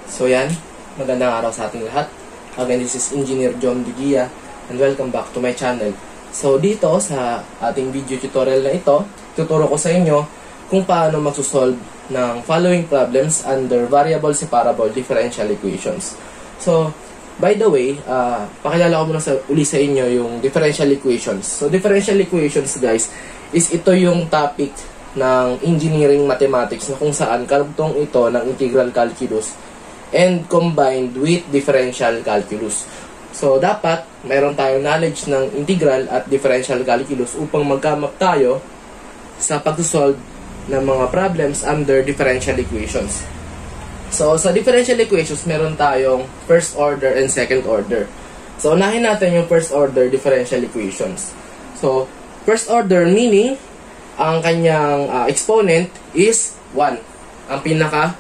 So yan, magandang araw sa ating lahat. Again, this is Engineer John Digia and welcome back to my channel. So dito sa ating video tutorial na ito, tuturo ko sa inyo kung paano magsusolve ng following problems under variable-separable differential equations. So, by the way, pakilala ko muna uli sa inyo yung differential equations. So, differential equations, guys, is ito yung topic ng engineering mathematics na kung saan karugtong ito ng integral calculus and combined with differential calculus. So, dapat mayroon tayong knowledge ng integral at differential calculus upang magkamap tayo sa pagsusolve ng mga problems under differential equations. So, sa differential equations, meron tayong first order and second order. So, unahin natin yung first order differential equations. So, first order meaning, ang kanyang exponent is 1. Ang pinaka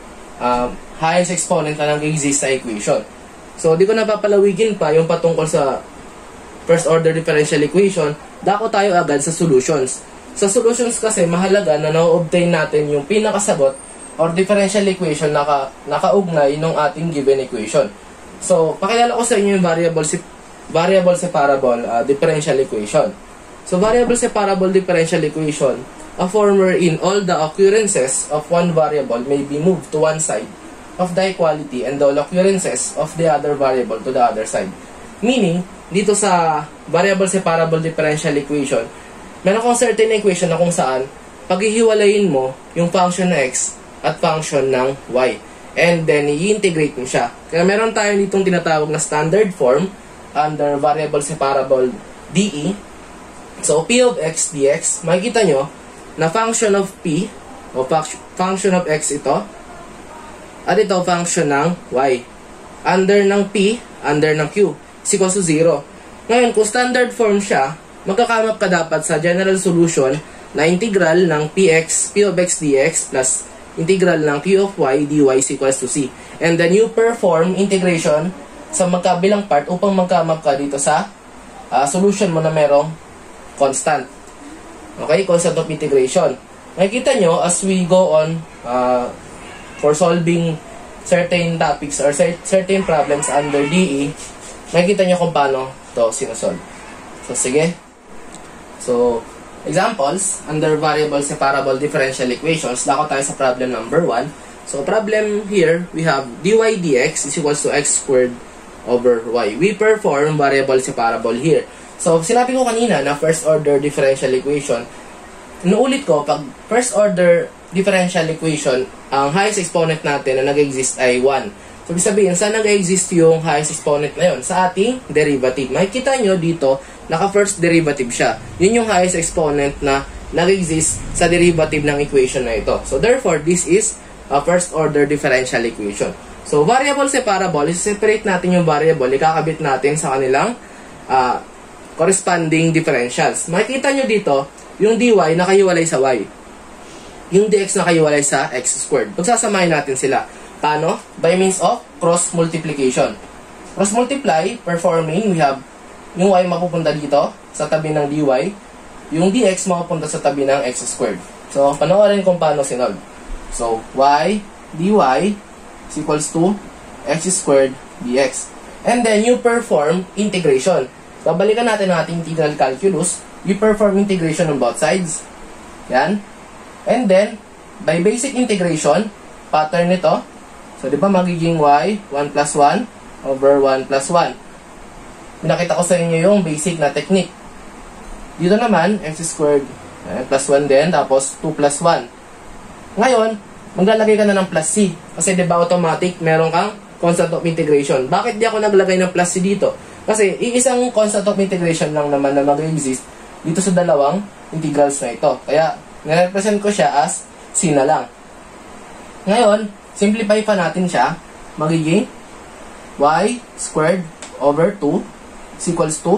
highest exponent na nag-exist sa equation. So, di ko napapalawigin pa yung patungkol sa first order differential equation. Dako tayo agad sa solutions. Sa solutions kasi, mahalaga na na-obtain natin yung pinakasagot or differential equation na nakaugnay ng ating given equation. So, pakilala ko sa inyo yung variable-separable differential equation. So, variable-separable differential equation, a form wherein all the occurrences of one variable may be moved to one side of the equality and all occurrences of the other variable to the other side. Meaning, dito sa variable-separable differential equation, meron kong certain equation na kung saan paghihiwalayin mo yung function na x at function ng y. And then, i-integrate mo siya. Kaya meron tayo ditong tinatawag na standard form under variable-separable DE. So, p of x dx, makikita nyo na function of p o function of x ito at ito function ng y. Under ng p, under ng q is equals to 0. Ngayon, kung standard form siya, magkakamap ka dapat sa general solution na integral ng p of x dx plus integral ng p of y dy is equals to c. And then you perform integration sa magkabilang part upang magkamap ka dito sa solution mo na merong constant. Okay, constant of integration. Makikita nyo as we go on for solving certain topics or certain problems under DE, makikita nyo kung paano ito sinasolve. So, sige. So, examples, under variable-separable differential equations, dako tayo sa problem number 1. So, problem here, we have dy dx is equals to x squared over y. We perform variable-separable here. So, sinabi ko kanina na first order differential equation. Inuulit ko, pag first order differential equation, ang highest exponent natin na nag-exist ay 1. So, ibig sabihin, saan nag-exist yung highest exponent na yun? Sa ating derivative. Makikita nyo dito, naka-first derivative siya. Yun yung highest exponent na nag-exist sa derivative ng equation na ito. So, therefore, this is a first order differential equation. So, variable-separable, separate natin yung variable, ikakabit natin sa kanilang corresponding differentials. Makikita nyo dito, yung dy nakahiwalay sa y. Yung dx nakahiwalay sa x squared. Pagsasamahin natin sila. Paano? By means of cross multiplication. Cross multiply, performing, we have yung y mapupunta dito sa tabi ng dy. Yung dx mapupunta sa tabi ng x squared. So, panoorin kung paano sinolve. So, y dy is equals to x squared dx. And then, you perform integration. Babalikan natin ang ating integral calculus. You perform integration on both sides. Yan. And then, by basic integration, pattern nito. So, di ba magiging y, 1 plus 1 over 1 plus 1. Pinakita ko sa inyo yung basic na technique. Dito naman, x squared plus 1 din, tapos 2 plus 1. Ngayon, maglalagay ka na ng plus c. Kasi di ba automatic, meron kang constant of integration. Bakit di ako naglagay ng plus c dito? Kasi iisang constant of integration lang naman na mag-exist dito sa dalawang integrals na ito. Kaya, nire-represent ko siya as c na lang. Ngayon, simplify pa natin siya. Magiging y squared over 2 is equals to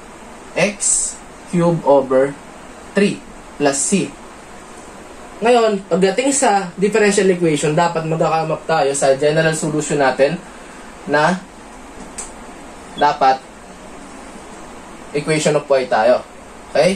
x cubed over 3 plus c. Ngayon, pagdating sa differential equation, dapat magkakamap tayo sa general solution natin na dapat equation of y tayo. Okay?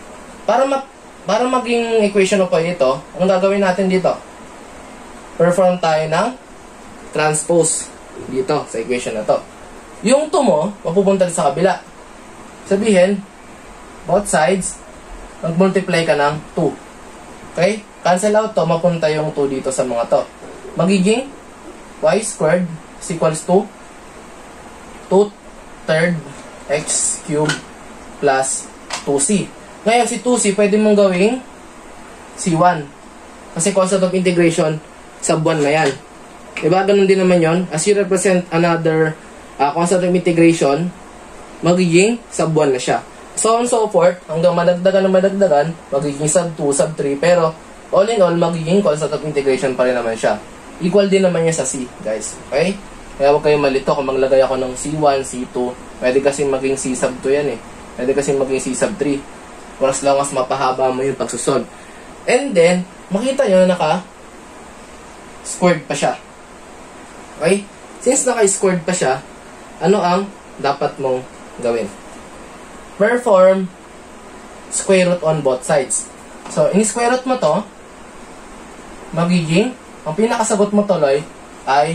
Para maging equation of y ito, anong gagawin natin dito? Perform tayo ng transpose dito sa equation na to. Yung 2 mo, mapupunta sa kabila. Sabihin, both sides, mag-multiply ka ng 2. Okay? Cancel out to, mapunta yung 2 dito sa mga to. Magiging y squared is equals to 2 third x cubed plus 2c. Ngayon, si 2c, pwede mong gawing c1. Kasi constant of integration, sub 1 na yan. Diba? Ganun din naman yon. As you represent another constant of integration, magiging sub 1 na siya. So on so forth, hanggang madagdagan, magiging sub 2, sub 3, pero all in all, magiging constant of integration pa rin naman siya. Equal din naman niya sa c, guys. Okay? Kaya huwag kayong malito kung maglagay ako ng c1, c2. Pwede kasi maging c sub 2 yan eh. Pwede kasi maging c sub 3. For as long as mapahaba mo yung pagsusolve. And then, makita nyo na naka-squared pa siya. Okay? Since naka-squared pa siya, ano ang dapat mong gawin? Perform square root on both sides. So, in-square root mo to, magiging, ang pinakasagot mo tuloy ay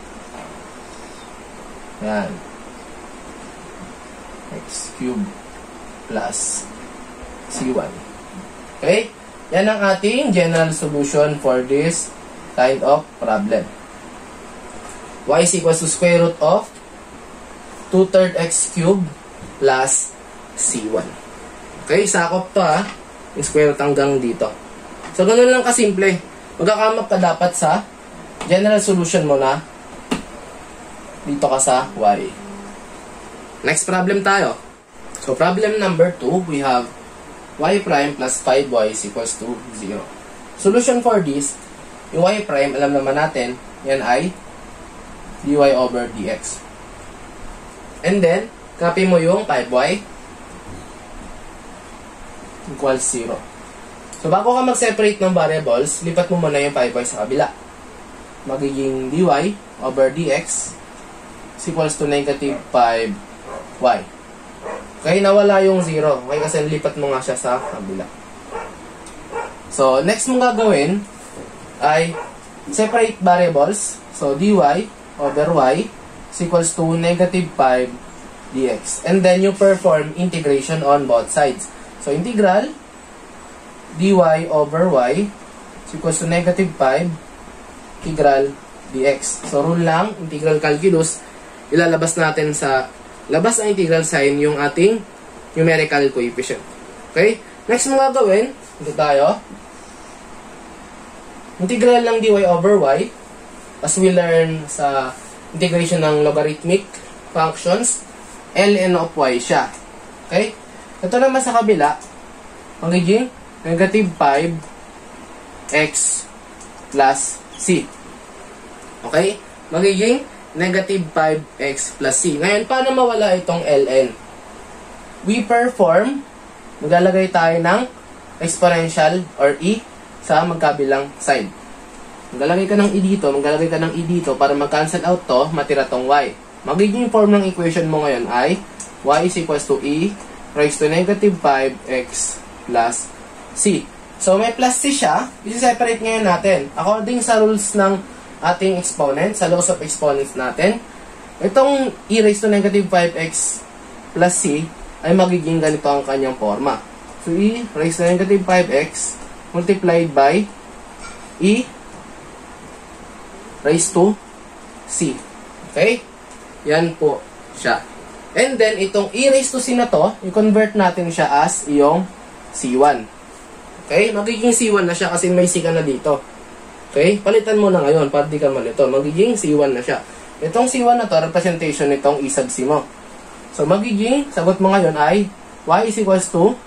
yan, x cubed plus c1. Okay? Yan ang ating general solution for this kind of problem. Y is equals to square root of 2 third x cubed plus c1. Okay? Sakop to ha. Yung square root hanggang dito. So, ganun lang kasimple. Magkakamap ka dapat sa general solution mo na dito ka sa y. Next problem tayo. So, problem number 2, we have y prime plus 5y is equals to 0. Solution for this, yung y prime, alam naman natin, yan ay dy over dx. And then, copy mo yung 5y equals 0. So, bago ka mag-separate ng variables, lipat mo muna yung 5y sa kabila. Magiging dy over dx is equals to negative 5y. Okay, nawala yung 0. Okay, kasi lipat mo nga siya sa kabila. So, next mong gagawin ay separate variables. So, dy over y is equals to negative 5 dx. And then, you perform integration on both sides. So, integral dy over y is equals to negative 5 integral dx. So, rule lang, integral calculus, ilalabas natin sa labas ang integral sign yung ating numerical coefficient. Okay? Next mo gagawin, ito tayo. Integral lang dy over y, as we learn sa integration ng logarithmic functions, ln of y siya. Okay? Ito naman sa kabila, magiging negative 5x plus c. Okay? Magiging negative 5x plus c. Ngayon, paano mawala itong ln? We perform, maglalagay tayo ng exponential or e sa magkabilang side. Maglalagay ka ng e dito, maglalagay ka ng e dito para mag-cancel out to, matira tong y. Magiging form ng equation mo ngayon ay y is equals to e raised to negative 5x plus c. So, may plus c siya. I-separate ngayon natin. According sa rules ng ating exponent, sa laws of exponents natin, itong e raised to negative 5x plus c ay magiging ganito ang kanyang forma. So, e raised to negative 5x multiplied by e raised to c. Okay? Yan po siya. And then, itong e raised to c na to, i-convert natin siya as iyong c1. Okay? Magiging c1 na siya kasi may c ka na dito. Okay? Palitan mo na ngayon para di ka malito. Magiging C1 na siya. Itong C1 na to, representation nitong E sub C mo. So, magiging, sagot mo ngayon ay y is equals to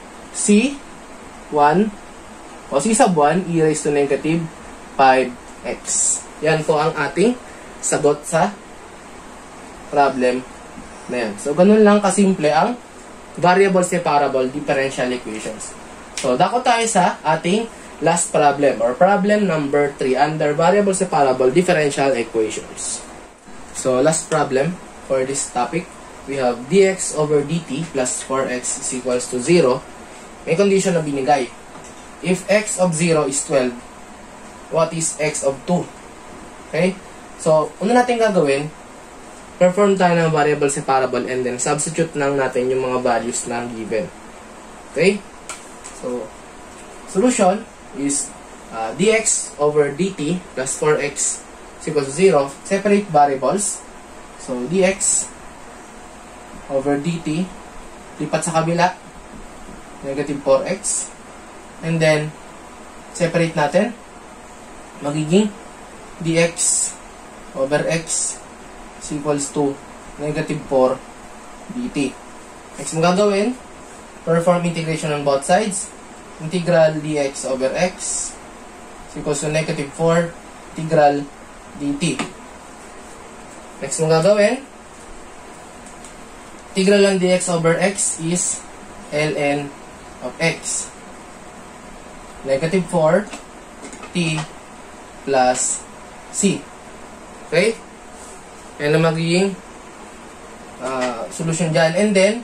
C1 o C sub 1 e raised to negative 5x. Yan po ang ating sagot sa problem na yan. So, ganun lang kasimple ang variable-separable differential equations. So, dako tayo sa ating last problem or problem number 3 under variable-separable differential equations. So, last problem for this topic, we have dx over dt plus 4x is equals to 0. May condition na binigay. If x of 0 is 12, what is x of 2? Okay? So, una natin gagawin, perform tayo ng variable separable and then substitute lang natin yung mga values na given. Okay? So, solution is dx over dt plus 4x is equal to 0. Separate variables. So, dx over dt, lipat sa kabila, negative 4x. And then, separate natin, magiging dx over x is equals to negative 4 dt. Next mo gagawin, perform integration on both sides. Integral dx over x is equals to negative 4 integral dt. Next mo gagawin, integral ng dx over x is ln of x. Negative 4 t plus c. Okay? Yan ang magiging solution dyan. And then,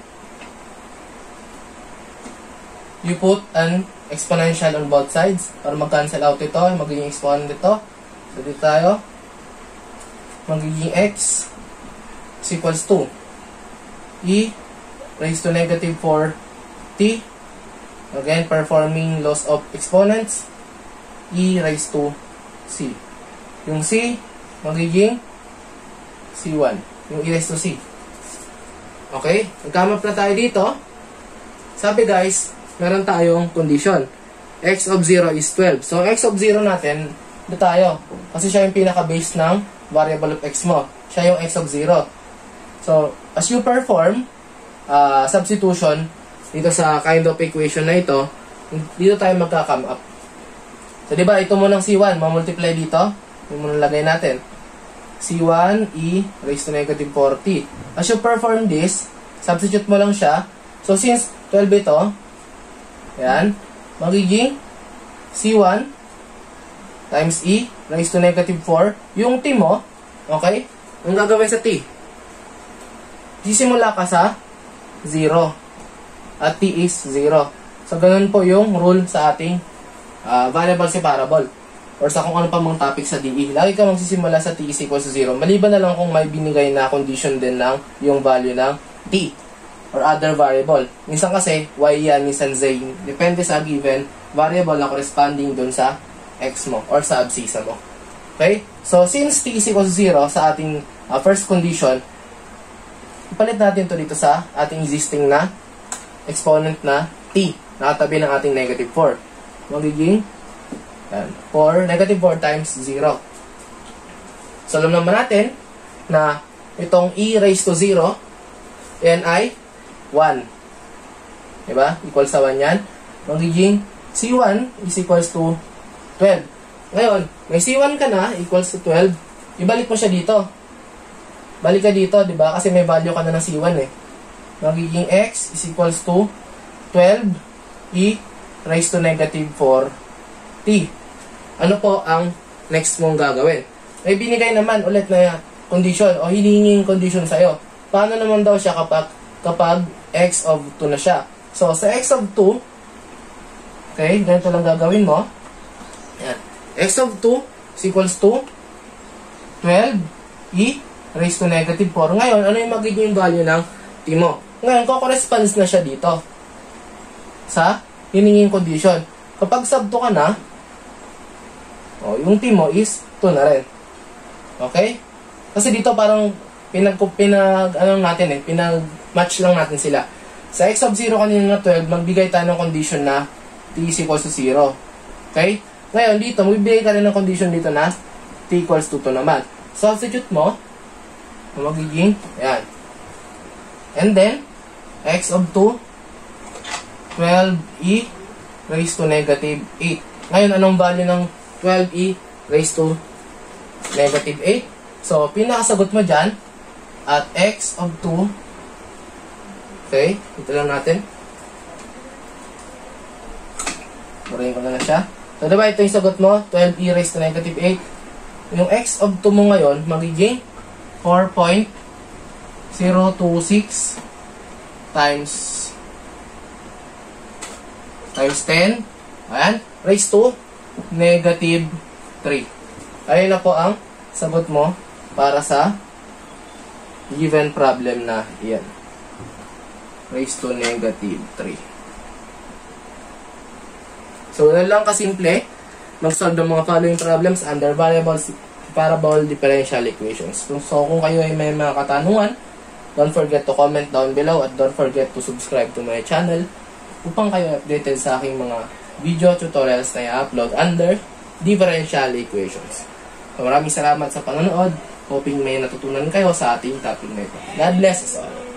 you put an exponential on both sides para mag-cancel out ito. Magiging exponent ito. So, dito tayo. Magiging x is equals to e raised to negative 4t. Again, performing loss of exponents. E raised to c. Yung c, magiging c1. Yung e raised to c. Okay? Nagkamap na tayo dito. Sabi guys, meron tayong condition. X of 0 is 12. So, x of 0 natin, dito tayo. Kasi siya yung pinaka-base ng variable of x mo. Siya yung x of 0. So, as you perform substitution dito sa kind of equation na ito, dito tayo magka-come up. So, diba, ito mo ng C1, mamultiply dito. Yung muna lagay natin. C1 e raised to negative 4t. As you perform this, substitute mo lang siya. So, since 12 ito, yan, magiging C1 times e raised to negative 4. Yung t mo, okay, ang gagawin sa t, sisimula ka sa 0. At t is 0. So, ganun po yung rule sa ating variable separable. Or sa kung ano pa mong topic sa DE. Lagi ka magsisimula sa t is equals to 0. Maliban na lang kung may binigay na condition din ng yung value ng t or other variable. Minsan kasi, y yan, minsan z. Depende sa given variable na corresponding dun sa x mo or sa abscissa mo. Okay? So, since t is equals to 0 sa ating first condition, ipalit natin to dito sa ating existing na exponent na t. Nakatabi ng ating negative 4. Magiging 4, negative 4 times 0. So, alam naman natin na itong e raised to 0, yan ay 1. Diba? Equals sa 1 yan. Magiging C1 is equals to 12. Ngayon, may C1 ka na, equals to 12. Ibalik mo siya dito. Balik ka dito, diba? Kasi may value ka na ng C1 eh. Magiging x is equals to 12 e raised to negative 4t. Ano po ang next mong gagawin? May binigay naman ulit na condition o hinihinging condition sa'yo. Paano naman daw siya kapag x of 2 na siya? So, sa x of 2, okay, ganito lang gagawin mo. Yan. X of 2 is equals to 12e raised to negative 4. Ngayon, ano yung magiging value ng t mo? Ngayon, ko-corresponds na siya dito sa hinihinging condition. Kapag sub 2 ka na, yung t mo is 2 na rin. Okay? Kasi dito parang pinag-match lang natin sila. Sa x of 0 kanina na 12, magbigay tayo ng condition na t is equals to 0. Okay? Ngayon, dito, magbibigay ka rin ng condition dito na t equals to 2 naman. Substitute mo, magiging, ayan. And then, x of 2, 12e raised to negative 8. Ngayon, anong value ng 12e raised to negative 8? So, pinakasagot mo dyan at x of 2, okay, ito lang natin. Burahin ko na siya. So, diba ito yung sagot mo, 12e raised to negative 8. Yung x of 2 mo ngayon, magiging 4.026 times 10. Ayan, raised to negative 3. Ayun na po ang sagot mo para sa given problem na iyan. Raised to negative 3. So, yan lang kasimple mag-solve ng mga following problems under variable-separable differential equations. So, kung kayo ay may mga katanungan, don't forget to comment down below at don't forget to subscribe to my channel upang kayo updated sa aking mga video tutorials na i-upload under differential equations. So, maraming salamat sa panonood. Hoping may natutunan kayo sa ating topic na ito. God bless us all.